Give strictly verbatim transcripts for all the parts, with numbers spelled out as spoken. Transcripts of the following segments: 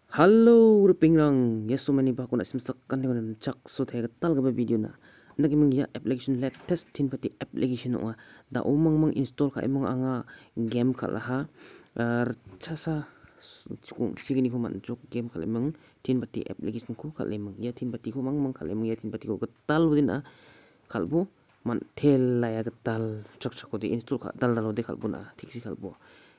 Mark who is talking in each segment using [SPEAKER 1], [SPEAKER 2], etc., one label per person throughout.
[SPEAKER 1] Halo, rupingrang. Ya so many ba ko na simsakan dengan chak so the tal ga video na. Ndagi mang ya application let test tin pati application no da umang mang install ka imong anga game ka laha. Er chasa kung sigini ko man jok game ka lemang tin pati application ko ka lemang ya tin pati ko mang mang ka lemang ya tin pati ko tal din a kalbo man tel la ya tal chak chak ko di install ka dal dal de kalbo na tik si kalbo.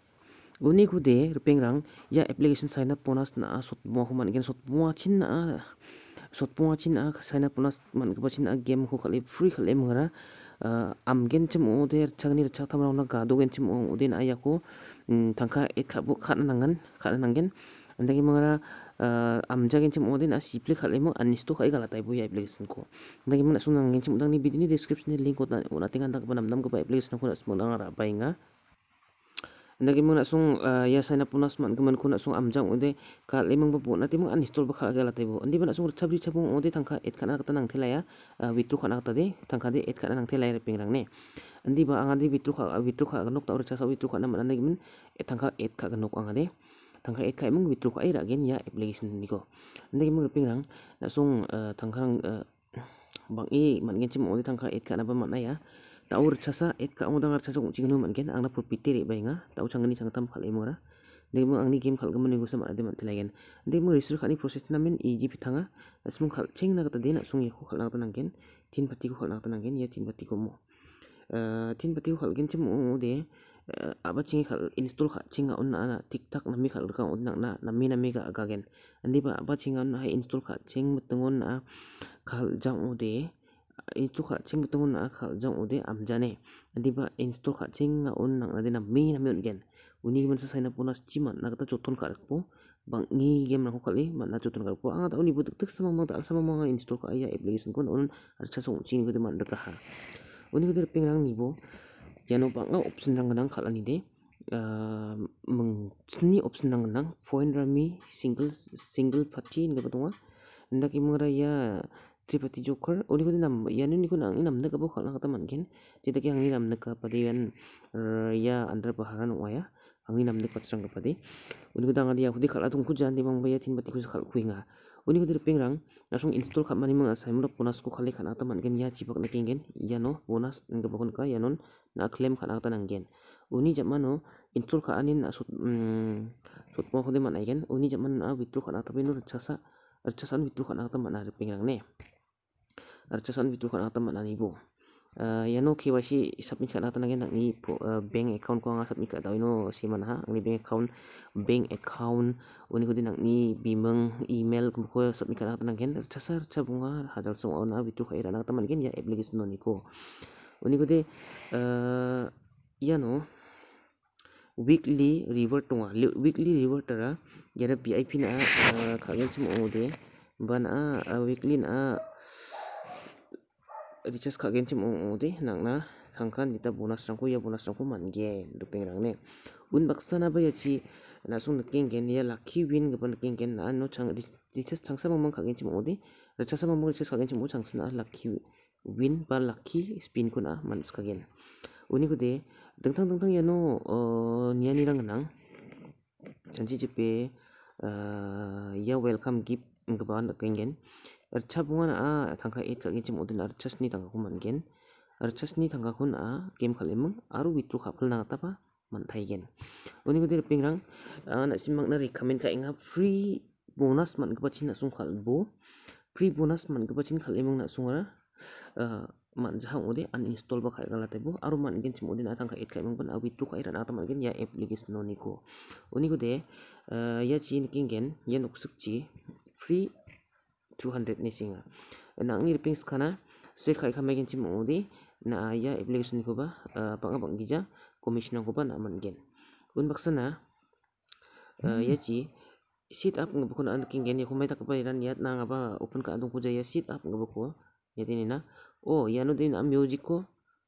[SPEAKER 1] Uni kude rupeng ya application sign up ponas na sot mo ko man gen sot mo chin na sot mo chin na sign up ponas man ka chin na game ko kali free kali mangara am gen chem o der chagni cha tamra na ga do gen chem o den aya ko tangka et ka bu khat nangan khat nangen andagi mangara am jagen chem o den a siple kali mo anisto kai gala tai bu ya application ko andagi mana sunang gen chem dang ni bidini description link ko na na tingan dak banam nam ko application ko na smang ra bainga ndagi mona sung ya sign up punas man gaman kuna sung amjang ude ka lemang babu na timang uninstall ba khala gala tebo andi bana sung chabri chabung ude tangka et kana kata nang thelaya witru khana kata de tangka de et kana nang thelaya pingrang ne andi ba anga de witru kha witru kha ganok ta ur chasa witru khana man ndagi min et tangka et kha ganok anga de tangka et kha emang witru kha ira gen ya application niko ndagi mang pingrang na sung tangkang bang e man gen chim ude tangka et kana ba man ya taur chasa et ka udang ar chasa chingnu man gen angna purpite re bainga tau changani changtam khal emora demo angni game khal gamani go sama ade man telagen demo register khani process namen easy pitanga asmung khal cheng na kata dena sung yakho khal na nanggen tin pati ko khal na nanggen ya tin pati ko mo tin pati ko khal gen chim o de aba chingi khal install kha chinga on na tiktak nami khal ka on na nami nami ga ga gen andi ba aba chinga on ha install kha cheng mutungon na khal jang o de install kha ching betung na khal jang ode amjane adiba install kha ching na on nang adena me na me gen uni man sa sign up bonus chiman na kata choton kar po bang ngi game na ko kali man na choton kar po anga ta uni butuk tuk sama mang ta sama mang install ka ya application kon on ar cha song ching ko de man ka ha uni ko de pingrang ni bo yano bang option rang nang khala ni de meng chni option rang nang foreign rami single single party ni ga batunga ndaki mangra ya Tripati Joker uni ko nam yan ni ko nang nam na ka bo khala kata man gen tita ki ang ni nam na ka padian ya andra baharan waya ang ni nam na patsang ka padi uni ko danga dia khudi khala tung ku jan di bang baya tin pati ko khal kuinga uni ko dir pingrang nasung install khat mani mang asai mura bonus ko khali khana ta man gen ya chipak na kingen ya no bonus ng bakon ka yanon na claim khana ta nang gen uni jamano install kha anin asut sut mo khode man ai gen uni jaman a withdraw khana ta binur chasa archasan withdraw khana ta man ar pingrang ne archasan withdraw khana ta man ani bo yano K Y C submit khana ta nang gen ni bank account ko nga submit ka daw no siman ha ang ni bank account bank account uni ko din ang ni bimang email ko ko submit khana ta nang gen archasar chabunga hadal song ona withdraw kha ira na ta man gen ya application no ni ko uni ko de yano weekly reward tunga weekly reward tara yara V I P na khagen chim ode ban a weekly na recharge khagen chim ode nangna thangkan nita bonus rangko ya bonus rangko mange dupeng rangne un baksana ba yachi na sung naking gen ya lucky win gaban naking gen na no chang recharge changsa mang khagen chim ode recharge mang recharge khagen chim changsna lucky win ba lucky spin kuna man skagen uni ko de dengtang dengtang yano niani rang nang janji jepe ya welcome gift ngaban kengen archa bunga na thangka eight ka gechim odin archas ni tangka kuman gen archas ni tangka kun a game khalemang aru withdraw khapal na tapa man thai gen uni ko dir pingrang na simang na recommend ka inga free bonus man ka pachin na sung khalbo free bonus man ka pachin khalemang na sungara man jahang ode uninstall ba khai gala tebo aru man gen chim ode na tangka eight kai mang ban withdraw ka ira na ta man gen ya application no niko uni ko de ya chi king gen ya nuksuk chi free two hundred ni singa nang ni pings kana se khai khamai gen chim ode na ya application ko ba panga bang gija commission ko ba na man gen un baksana ya chi sit up ng bukon an king gen ya kumai tak ba iran ya na nga ba open ka andong ko ja ya sit up ng buko ya tinina oh yano din ang music ko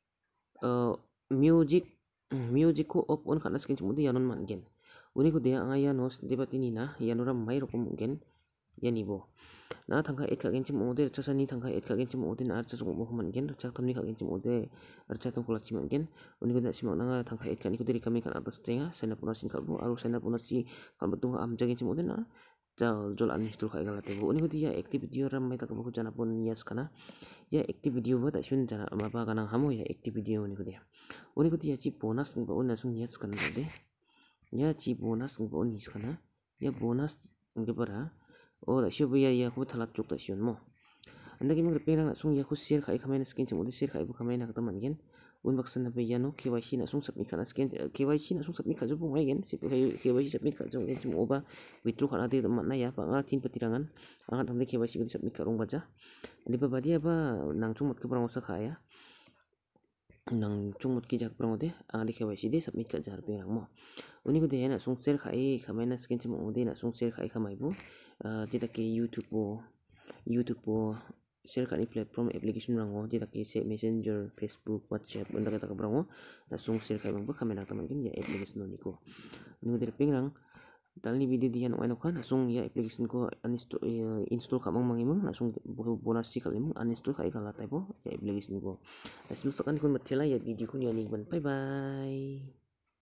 [SPEAKER 1] music music ko op on kana skin chimudi yanon man gen uni ko de anga yanos debatini na yanora mai ro mungkin yani bo na thangka et ka gen chim ode chasani thangka et ka gen chim ode na archa chung mo man gen chak tamni ka gen chim ode archa tong kula chim gen uni ko na simang na thangka et ka ni ko diri kami kan atas tenga sena puna sin kalbo aru sena puna si kalbo tung am jagen chim ode na jal jol uninstall kai gala tebo uni kuti ya active video ram mai tak bu jana pun yes kana ya active video ba ta shun jana ma ba kana hamo ya active video uni kuti uni kuti ya chi bonus ng ba un sung yes kana de ya chi bonus ng ba un yes kana ya bonus ng bara oh da shu ya ya ku thalak chuk ta shun mo anda ki mang repeng na sung ya ku share kai khamai na skin chemu de share kai bu khamai na ka man gen un baksan na ba ya no K Y C na sung submit kana skin K Y C na sung submit ka ju bu mai gen si K Y C submit ka ju gen chemu ba withdraw kana de man na ya pa nga tin patirangan angat tamde K Y C ko submit ka rong baja di ba dia ba nang chung mot ka prang sa khaya nang chung mot ki jak prang de ang di K Y C de submit ka jar pe rang mo uni ko de na sung share khai khamai na skin chemu de na sung share khai khamai bu tidak ke YouTube po YouTube po share kani platform application rango tidak ke messenger Facebook WhatsApp unda kata ka brango langsung share kai bang ba kamera teman kan ya application ni ko nu der pingrang dalni video dian ono kan langsung ya application ko uninstall install ka mang mangimang langsung bonus si kalimang uninstall kai kala typo ya application ko langsung sekan kun matela ya video ko ni ani bye bye